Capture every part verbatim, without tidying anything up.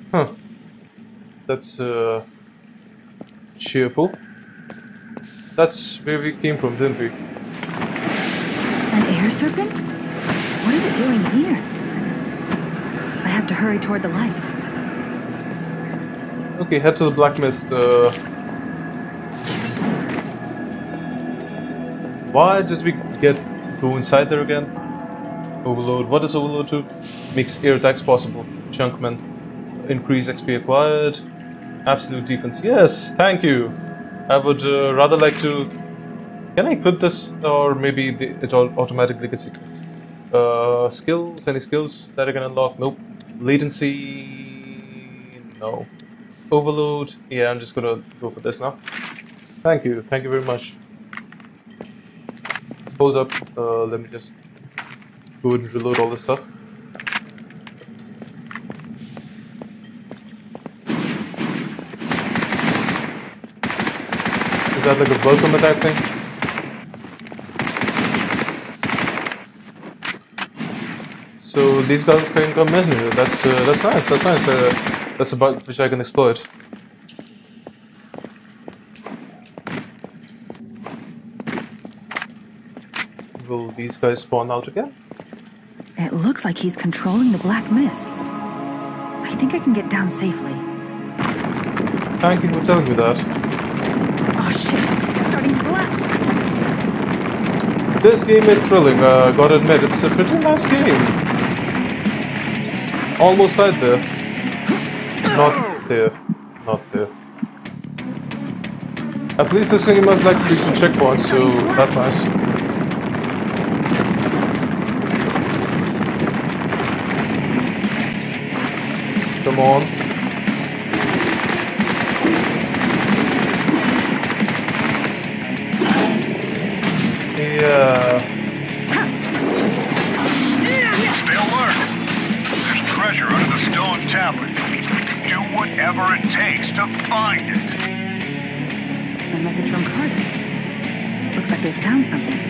Huh. That's uh, cheerful. That's where we came from, didn't we? An air serpent? What is it doing here? I have to hurry toward the light. Okay, head to the Black Mist. Uh, why did we get go inside there again? Overload. What does overload do? Makes air attacks possible. Chunkman. Increase X P acquired. Absolute defense. Yes, thank you. I would uh, rather like to. Can I equip this, or maybe the, it all automatically gets equipped? Uh, skills. Any skills that I can unlock? Nope. Latency. No. Overload. Yeah, I'm just gonna go for this now. Thank you. Thank you very much. Hold up. Uh, let me just go and reload all this stuff. Is that like a welcome attack thing? So these guys can come in here. That's uh, that's nice. That's nice. Uh, that's a bug which I can exploit. Will these guys spawn out again? It looks like he's controlling the black mist. I think I can get down safely. Thank you for telling me that. Oh shit, it's starting to collapse. This game is thrilling, uh, gotta admit, it's a pretty nice game. Almost died there. Not there. Not there. At least this game has like frequent checkpoints, so that's nice. Come on. Yeah. Stay alert. There's treasure under the stone tablet. Do whatever it takes to find it. A message from Carver. Looks like they found something.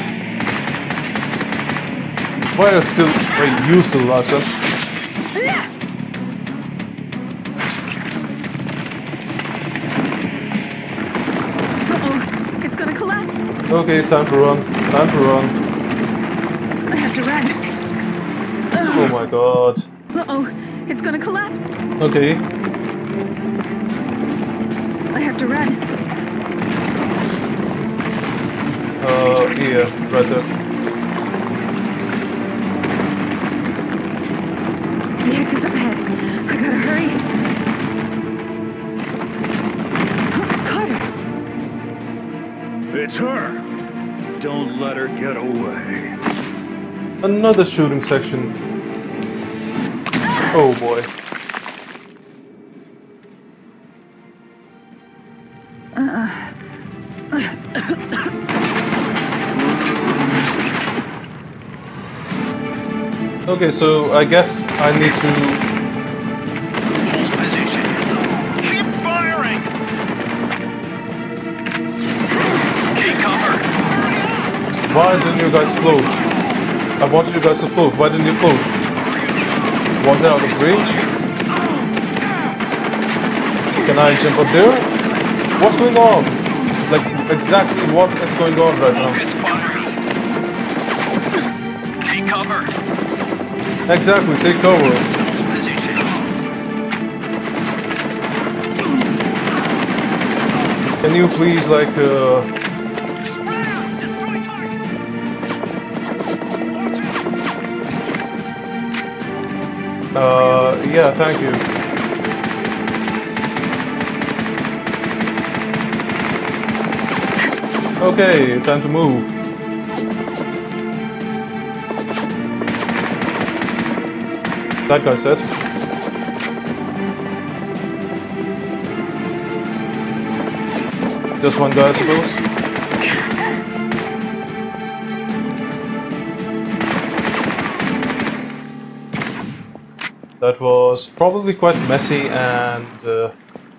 Why are still wait, you still lost them? Uh-oh, it's gonna collapse. Okay, time to run. Time to run. I have to run. Oh my god. Uh-oh, it's gonna collapse. Okay. I have to run. Uh, yeah, right there. The exit's up ahead. I gotta hurry. Carver! It's her. Don't let her get away. Another shooting section. Oh boy. Okay, so I guess I need to... Hold position. Keep firing. Take cover. Why didn't you guys float? I wanted you guys to float. Why didn't you float? Was it out of range? Can I jump up there? What's going on? Like, exactly what is going on right now? Take cover. Exactly, take cover. Position. Can you please, like, uh... Uh, yeah, thank you. Okay, time to move. That guy said. Just one guy, I suppose. That was probably quite messy and... Uh,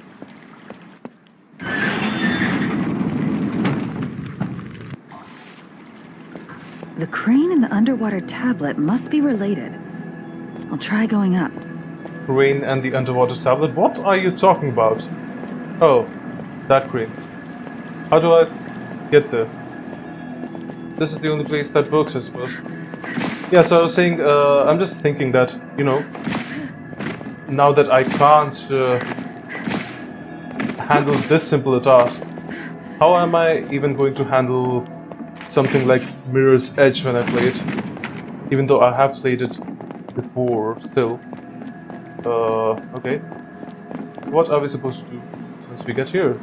The crane and the underwater tablet must be related. I'll try going up. crane and the underwater tablet. What are you talking about? Oh, that crane. How do I get there? This is the only place that works, I suppose. Yeah, so I was saying, uh, I'm just thinking that, you know, now that I can't uh, handle this simple a task, how am I even going to handle something like Mirror's Edge when I play it? Even though I have played it before, still. Uh, okay. What are we supposed to do once we get here?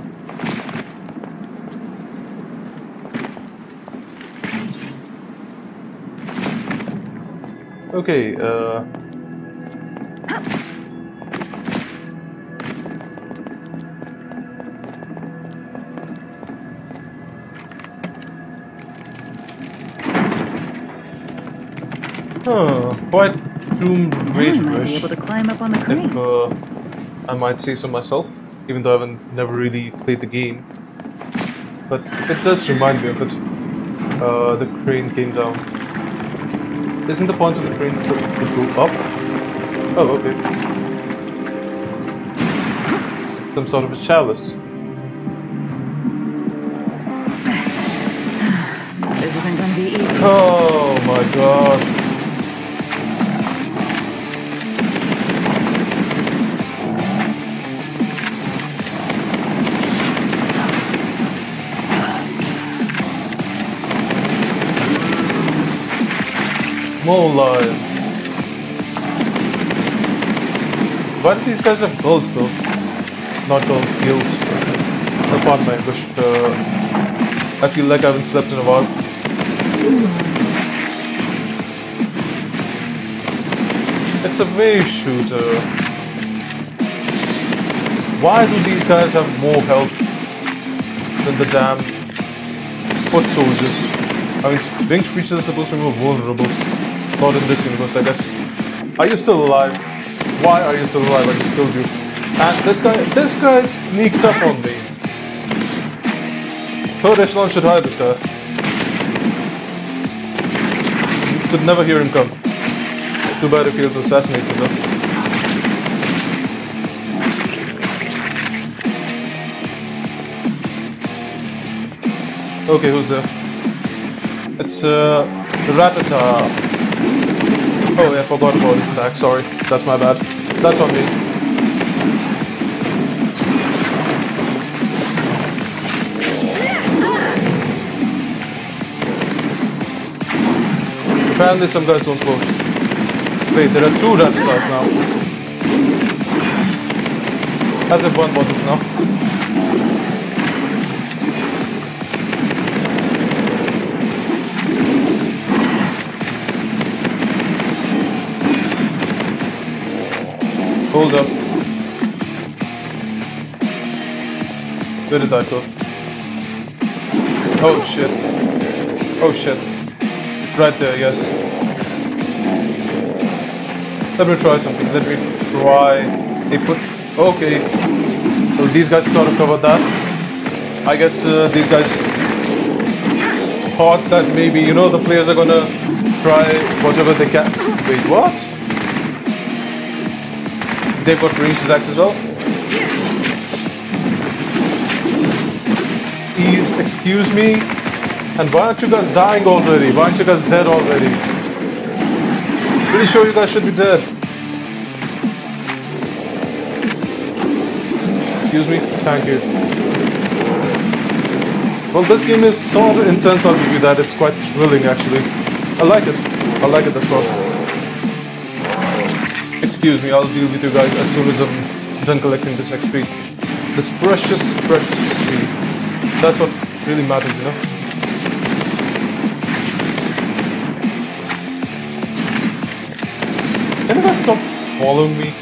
Okay, uh... Huh, quite Doom Rage I might Rush, be able to climb up on the crane. if uh, I might say so myself, even though I haven't never really played the game. But it does remind me of it. Uh, the crane came down. Isn't the point of the crane to, to go up? Oh, okay. Some sort of a chalice. This isn't going to be easy. Oh my god. More live. Why do these guys have goals though? Not goals, skills. Pardon my English. Uh, I feel like I haven't slept in a while. It's a wave shooter. Why do these guys have more health than the damn foot soldiers? I mean, winged creatures are supposed to be more vulnerable. Not in this universe, I guess. Are you still alive? Why are you still alive? I just killed you. And this guy, this guy sneaked up on me. Third echelon should hide this guy. You could never hear him come. Too bad if you had to assassinate him though. Okay, who's there? It's uh, Ratata. Oh yeah, I forgot about his attack, sorry. That's my bad. That's on me. Apparently some guys don't float. Wait, there are two Ratatas now. As if one wasn't now. Hold up. Where did that go? Oh shit. Oh shit. Right there, yes. Let me try something. Let me try a put. Okay. Well, these guys sort of covered that. I guess uh, these guys thought that maybe, you know, the players are gonna try whatever they can. Wait, what? They've got ranged attacks as well. Please excuse me. And why aren't you guys dying already? Why aren't you guys dead already? Pretty sure you guys should be dead. Excuse me. Thank you. Well, this game is sort of intense, I'll give you that. It's quite thrilling actually. I like it. I like it, that's well. Excuse me, I'll deal with you guys as soon as I'm done collecting this X P. This precious, precious X P. That's what really matters, you know? Can you guys stop following me?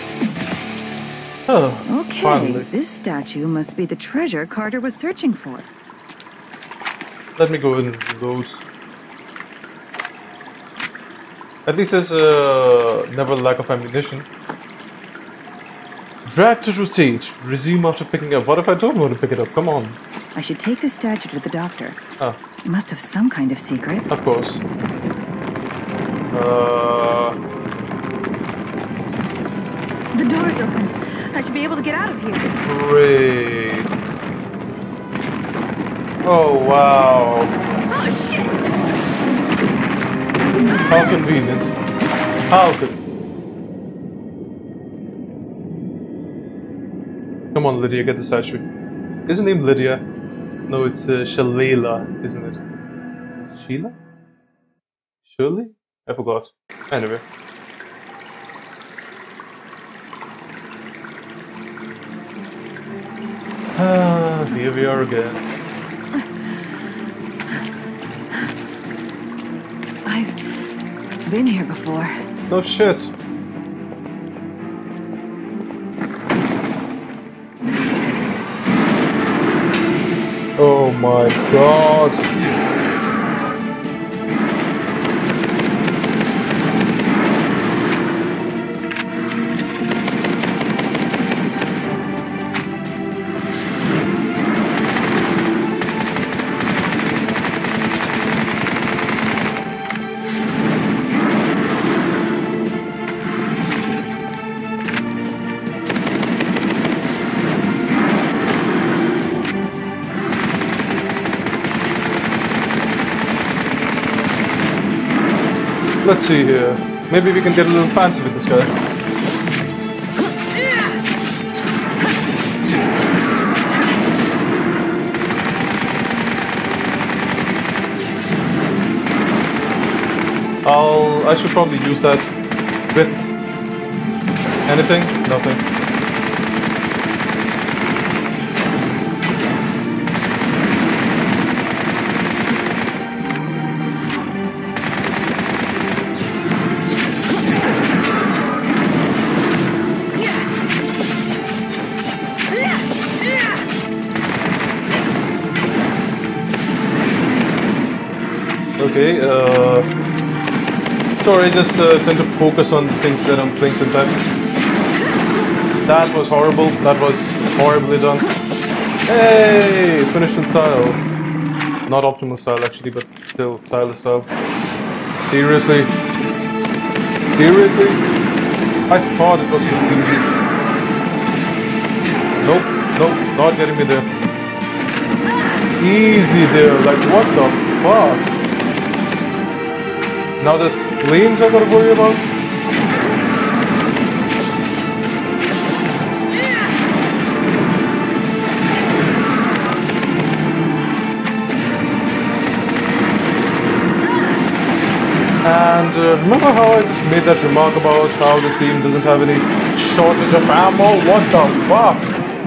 Oh, okay, finally. This statue must be the treasure Carter was searching for. Let me go and load. At least there's uh, never lack of ammunition. Drag to rotate. Resume after picking up. What if I don't want to pick it up? Come on. I should take the statue to the doctor. Ah. He must have some kind of secret. Of course. Uh... door's opened. I should be able to get out of here. Great. Oh, wow. Oh, shit! How convenient. How convenient. Come on, Lydia, get the statue. Is her name Lydia? No, it's uh, Shalala, isn't it? Is it Sheila? Shirley? I forgot. Anyway. Ah, here we are again. I've been here before. No shit. Oh my god. Let's see here. Maybe we can get a little fancy with this guy. I'll... I should probably use that with anything? Nothing. Okay, uh... sorry, I just uh, tend to focus on the things that I'm playing sometimes. That was horrible. That was horribly done. Hey! Finished in style. Not optimal style actually, but still style style. Seriously? Seriously? I thought it was too easy. Nope, nope, not getting me there. Easy there, like what the fuck? Now there's flames I gotta worry about? And uh, remember how I just made that remark about how this game doesn't have any shortage of ammo? What the fuck?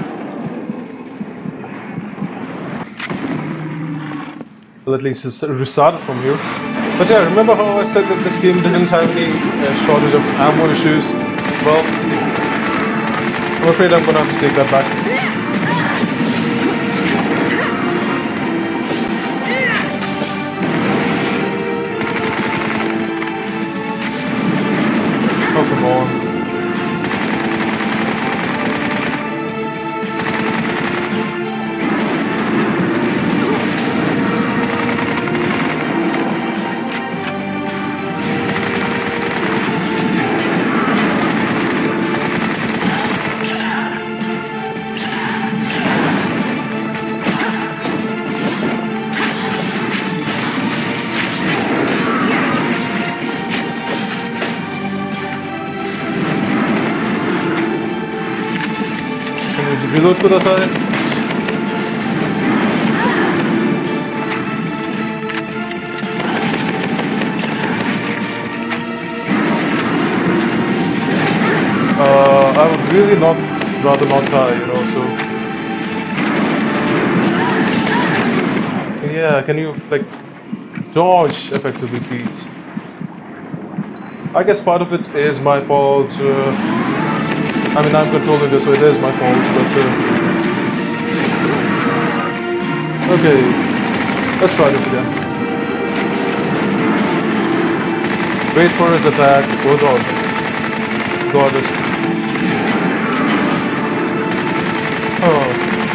Well, at least it's restarted from here. But yeah, remember how I said that this game doesn't have any uh, shortage of ammo issues? Well, I'm afraid I'm gonna have to take that back. Oh, come on. Reload kudasai. Uh, I would really not rather not die, you know, so yeah, can you like dodge effectively, please? I guess part of it is my fault. Uh, I mean, I'm controlling this, so it is my fault, but... Uh... Okay, let's try this again. Wait for his attack, go dodge. Got it. Oh.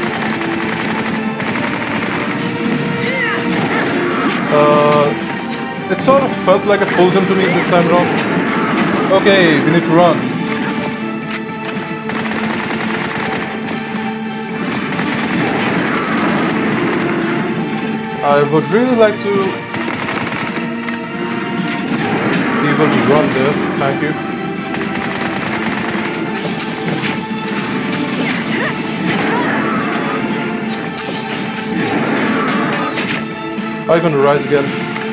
Uh... It sort of felt like it pulled him to me this time around. Okay, we need to run. I would really like to be able to run there. Thank you. Are you gonna rise again?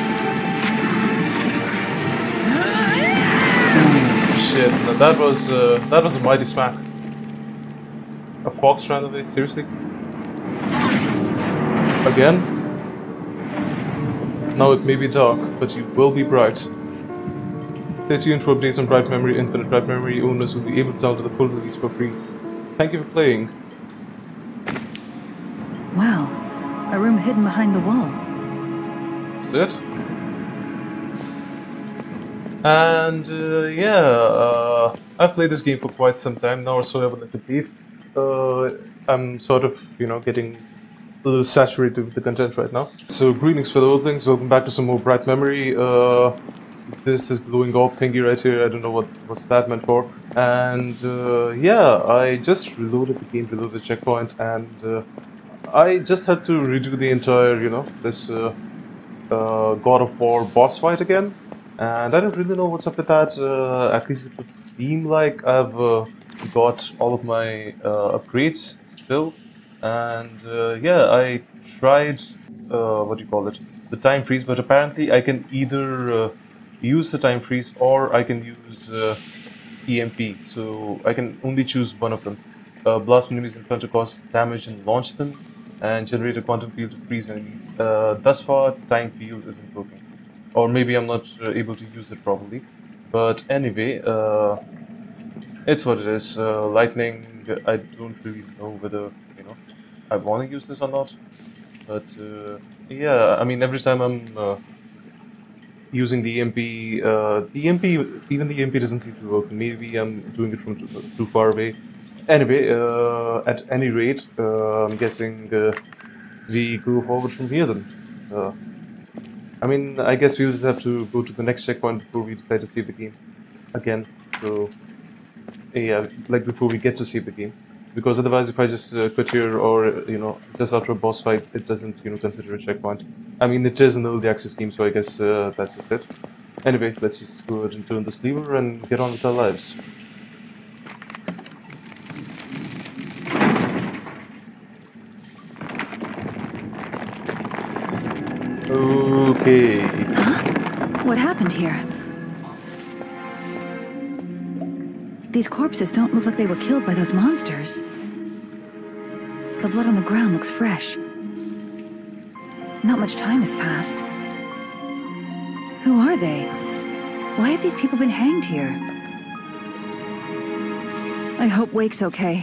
Shit, that was uh, that was a mighty smack. A fox ran away, seriously? Again? Now it may be dark, but you will be bright. Stay tuned for updates on Bright Memory. Infinite Bright Memory owners will be able to download the full release for free. Thank you for playing. Wow, a room hidden behind the wall. That's it. And uh, yeah, uh, I've played this game for quite some time now, or so I would like to believe. Uh, I'm sort of, you know, getting a little saturated with the content right now. So greetings for the oldlings, welcome back to some more Bright Memory. Uh, this is glowing orb thingy right here, I don't know what what's that meant for. And uh, yeah, I just reloaded the game below the checkpoint, and uh, I just had to redo the entire, you know, this uh, uh, God of War boss fight again. And I don't really know what's up with that. Uh, at least it would seem like I've uh, got all of my uh, upgrades still. And uh, yeah, I tried, uh, what do you call it, the time freeze, but apparently I can either uh, use the time freeze or I can use uh, E M P. So I can only choose one of them. Uh, blast enemies in front to cause damage and launch them, and generate a quantum field to freeze enemies. Uh, thus far, time field isn't broken. Or maybe I'm not uh, able to use it properly. But anyway, uh, it's what it is. Uh, lightning, I don't really know whether, you know, I want to use this or not. But uh, yeah, I mean, every time I'm uh, using the E M P, uh, the E M P, even the E M P doesn't seem to work. Maybe I'm doing it from too, too far away. Anyway, uh, at any rate, uh, I'm guessing uh, we go forward from here then. Uh, I mean, I guess we just have to go to the next checkpoint before we decide to save the game again. So, yeah, like before we get to save the game. Because otherwise, if I just uh, quit here or, you know, just after a boss fight, it doesn't, you know, consider a checkpoint. I mean, it is an early access game, so I guess uh, that's just it. Anyway, let's just go ahead and turn this lever and get on with our lives. Okay. Huh? What happened here? These corpses don't look like they were killed by those monsters. The blood on the ground looks fresh. Not much time has passed. Who are they? Why have these people been hanged here? I hope Wake's okay.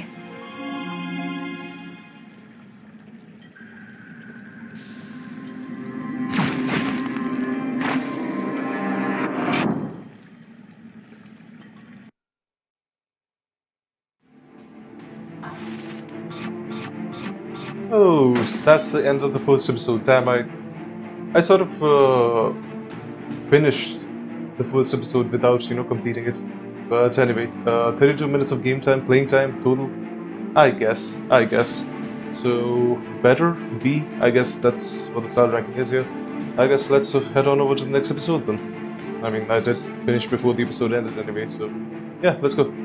Oh, that's the end of the first episode. Damn, I, I sort of uh, finished the first episode without, you know, completing it. But anyway, uh, thirty-two minutes of game time, playing time total. I guess, I guess. So better B. I guess that's what the star ranking is here. I guess let's uh, head on over to the next episode then. I mean, I did finish before the episode ended anyway. So yeah, let's go.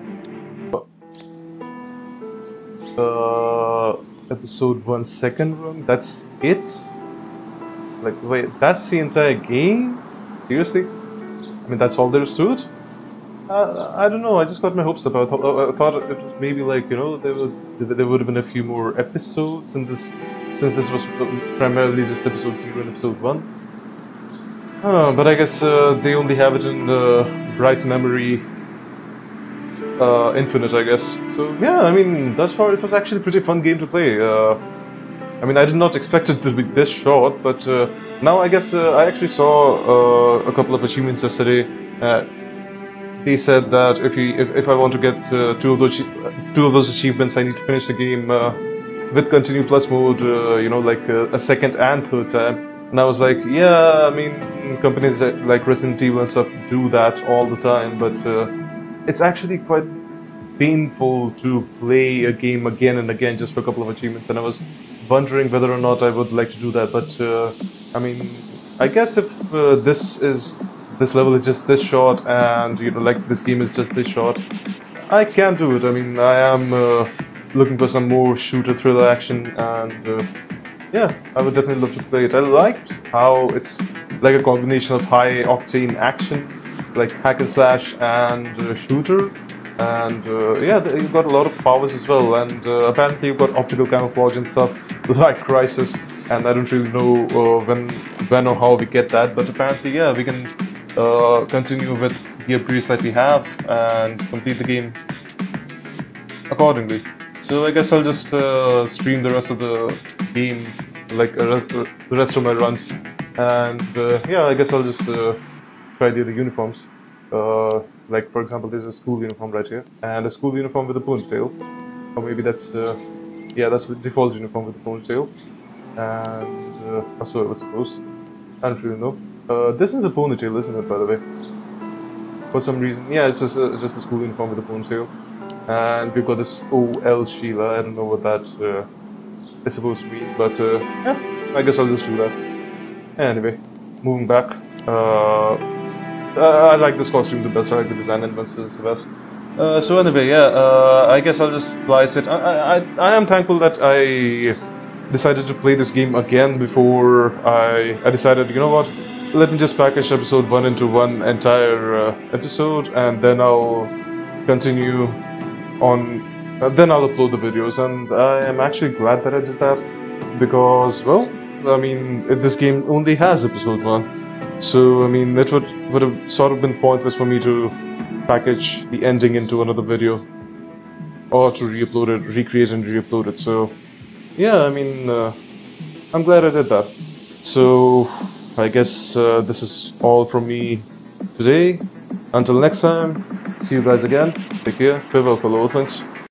Uh. Episode one, second room, that's it? Like, wait, that's the entire game? Seriously? I mean, that's all there is to it? Uh, I don't know, I just got my hopes up. I, th I thought it was maybe like, you know, there would, there would have been a few more episodes in this, since this was primarily just episode zero and episode one. Uh, but I guess uh, they only have it in uh, Bright Memory Uh, Infinite, I guess. So yeah, I mean, thus far it was actually a pretty fun game to play. Uh, I mean, I did not expect it to be this short, but uh, now I guess uh, I actually saw uh, a couple of achievements yesterday. Uh, they said that if, you, if if I want to get uh, two of those two of those achievements, I need to finish the game uh, with continue plus mode. Uh, you know, like uh, a second and third time. And I was like, yeah, I mean, companies like Resident Evil and stuff do that all the time, but. Uh, It's actually quite painful to play a game again and again just for a couple of achievements, and I was wondering whether or not I would like to do that, but uh, I mean, I guess if uh, this is this level is just this short, and you know, like this game is just this short, I can do it. I mean, I am uh, looking for some more shooter thriller action, and uh, yeah, I would definitely love to play it. I liked how it's like a combination of high octane action, like hack and slash, and uh, shooter. And uh, yeah, you've got a lot of powers as well, and uh, apparently you've got optical camouflage and stuff like Crisis, and I don't really know uh, when when or how we get that, but apparently, yeah, we can uh, continue with the upgrades that we have and complete the game accordingly. So I guess I'll just uh, stream the rest of the game, like uh, the rest of my runs, and uh, yeah, I guess I'll just uh, try the other uniforms. Uh, like for example, there's a school uniform right here, and a school uniform with a ponytail, or maybe that's uh, yeah, that's the default uniform with a ponytail. And uh, oh, sorry, what's supposed? I don't really know. Uh, this is a ponytail, isn't it? By the way, for some reason, yeah, it's just a, just a school uniform with a ponytail. And we've got this O L Sheila. I don't know what that uh, is supposed to mean, but uh, yeah, I guess I'll just do that. Anyway, moving back. Uh, Uh, I like this costume the best. I like the design elements the best. Uh, so anyway, yeah, uh, I guess I'll just splice it. I, I, I am thankful that I decided to play this game again before I, I decided, you know what, let me just package episode one into one entire uh, episode, and then I'll continue on, uh, then I'll upload the videos, and I am actually glad that I did that, because, well, I mean, this game only has episode one. So, I mean, it would, would have sort of been pointless for me to package the ending into another video, or to re-upload it, recreate and re-upload it. So, yeah, I mean, uh, I'm glad I did that. So, I guess uh, this is all from me today. Until next time, see you guys again. Take care. Farewell, fellow Earthlings.